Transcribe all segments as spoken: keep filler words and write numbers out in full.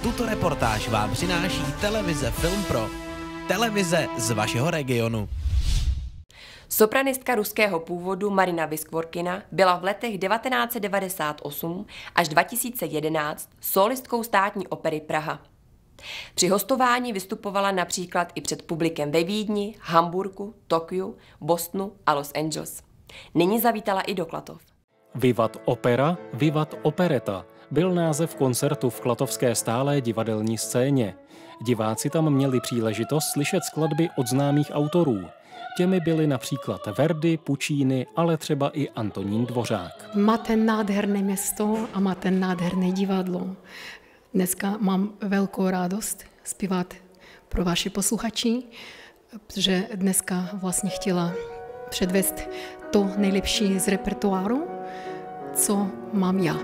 Tuto reportáž vám přináší televize Film Pro. Televize z vašeho regionu. Sopranistka ruského původu Marina Vyskvorkina byla v letech devatenáct set devadesát osm až dva tisíce jedenáct solistkou Státní opery Praha. Při hostování vystupovala například i před publikem ve Vídni, Hamburku, Tokiu, Bostonu a Los Angeles. Nyní zavítala i do Klatov. Vivat opera, vivat opereta byl název koncertu v klatovské stálé divadelní scéně. Diváci tam měli příležitost slyšet skladby od známých autorů. Těmi byly například Verdi, Puccini, ale třeba i Antonín Dvořák. Máte nádherné město a máte nádherné divadlo. Dneska mám velkou radost zpívat pro vaši posluchači, protože dneska vlastně chtěla předvést to nejlepší z repertoáru, co mám já.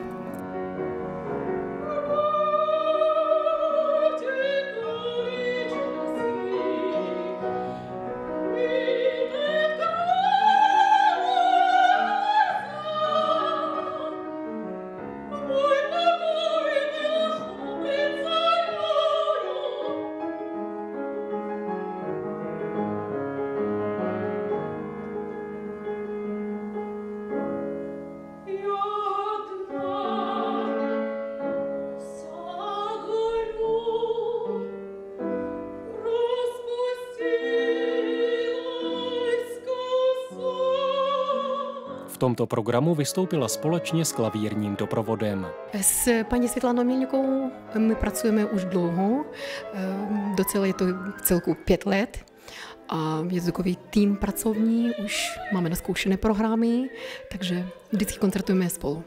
V tomto programu vystoupila společně s klavírním doprovodem. S paní Světlanou Mělníkovou my pracujeme už dlouho, docela je to celku pět let a je to takový tým pracovní, už máme naskoušené programy, takže vždycky koncertujeme spolu.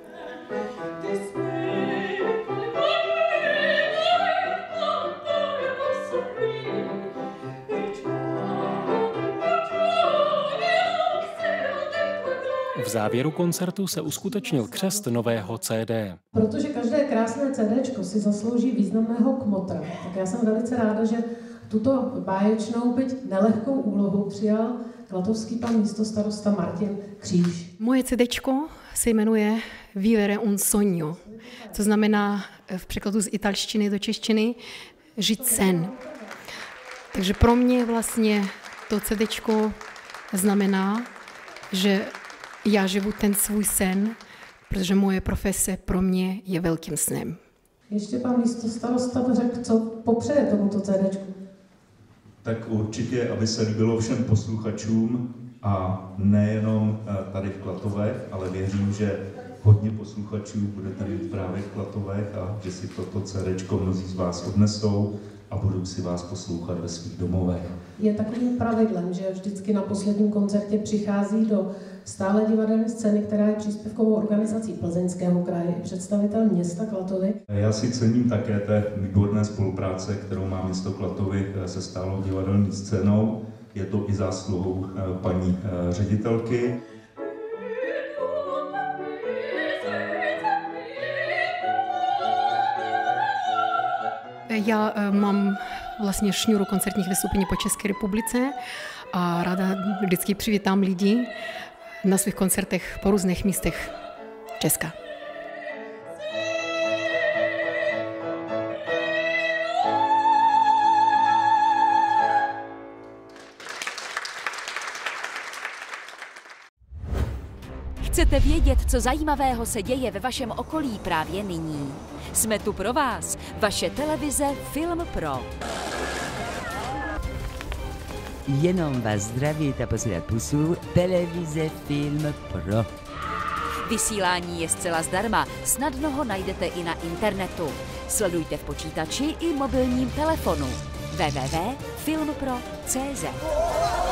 V závěru koncertu se uskutečnil křest nového C D. Protože každé krásné CDčko si zaslouží významného kmotra, tak já jsem velice ráda, že tuto báječnou, byť nelehkou úlohu přijal klatovský pan místostarosta Martin Kříž. Moje CDčko se jmenuje Vivere un sogno, co znamená v překladu z italštiny do češtiny žít sen. Takže pro mě vlastně to CDčko znamená, že já živu ten svůj sen, protože moje profese pro mě je velkým snem. Ještě pan místostarosta řekl, co popřeje tomuto CDčku. Tak určitě, aby se líbilo všem posluchačům a nejenom tady v Klatovech, ale věřím, že hodně posluchačů bude tady právě v Klatovech a že si toto CDčko mnozí z vás odnesou a budou si vás poslouchat ve svých domovech. Je takovým pravidlem, že vždycky na posledním koncertě přichází do stále divadelní scény, která je příspěvkovou organizací Plzeňského kraje, představitel města Klatovy. Já si cením také té výborné spolupráce, kterou má město Klatovy se stálou divadelní scénou. Je to i zásluhou paní ředitelky. Já mám vlastně šňůru koncertních vystoupení po České republice a ráda vždycky přivítám lidi na svých koncertech po různých místech Česka. Chcete vědět, co zajímavého se děje ve vašem okolí právě nyní? Jsme tu pro vás, vaše televize Film Pro. Jenom vás zdraví a posílat pusu televize Film Pro. Vysílání je zcela zdarma, snadno ho najdete i na internetu. Sledujte v počítači i mobilním telefonu. w w w tečka film pro tečka cé zet